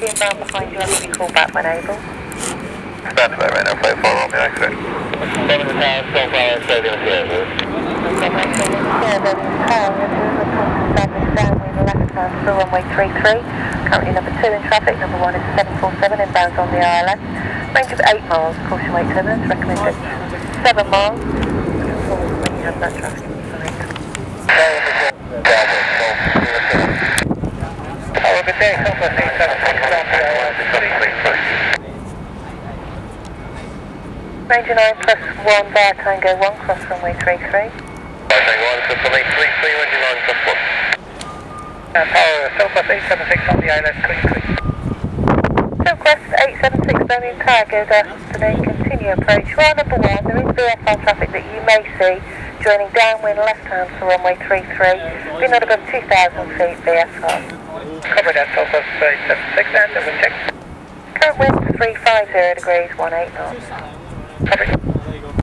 taxi inbound behind you and give you a call back when able. Stand by right now, 54 on the exit. 7 to town, Silkway, stadium service. Left-hand still runway 33, currently number 2 in traffic, number 1 is 747 inbound on the ILS, range of 8 miles, caution weight turbulence, recommended 7 miles, when you have that traffic inside. Have a good day, Southwest 876 on the ILS, Range 9 plus 1 via Tango 1, cross runway 33. Tango 1, cross runway 33, range 9 plus 1. Power, Silkway 876 on the ILS, quick. Silkway 876 Birmingham Tower, good afternoon, continue approach. Well, number 1, there is VFR traffic that you may see joining downwind left-hand to runway 33, be not above 2,000 feet VFR. Cover that, Silkway 876 and wind check. Current wind 350 degrees, 18 knots. Copy.